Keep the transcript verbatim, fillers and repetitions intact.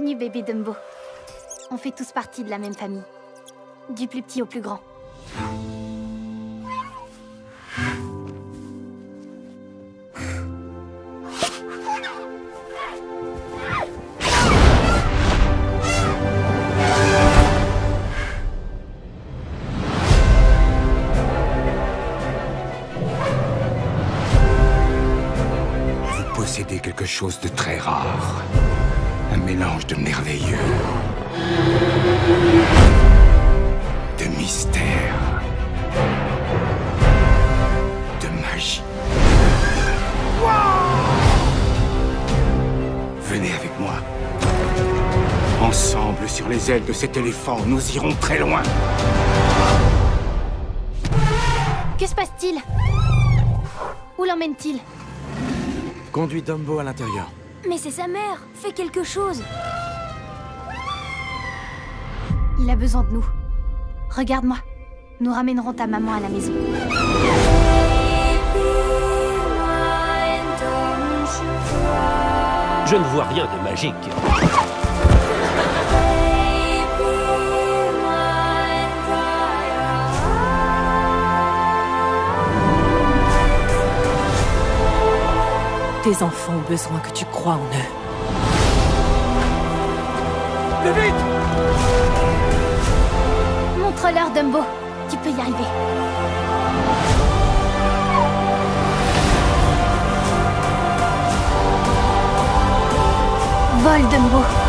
Bienvenue, bébé Dumbo. On fait tous partie de la même famille. Du plus petit au plus grand. Vous possédez quelque chose de très rare. Un mélange de merveilleux, de mystère, de magie. Wow! Venez avec moi. Ensemble, sur les ailes de cet éléphant, nous irons très loin. Que se passe-t-il? Où l'emmène-t-il? Conduis Dumbo à l'intérieur. Mais c'est sa mère! Fais quelque chose! Il a besoin de nous. Regarde-moi. Nous ramènerons ta maman à la maison. Je ne vois rien de magique. Tes enfants ont besoin que tu crois en eux. Plus vite! Montre-leur, Dumbo. Tu peux y arriver. Vole, Dumbo.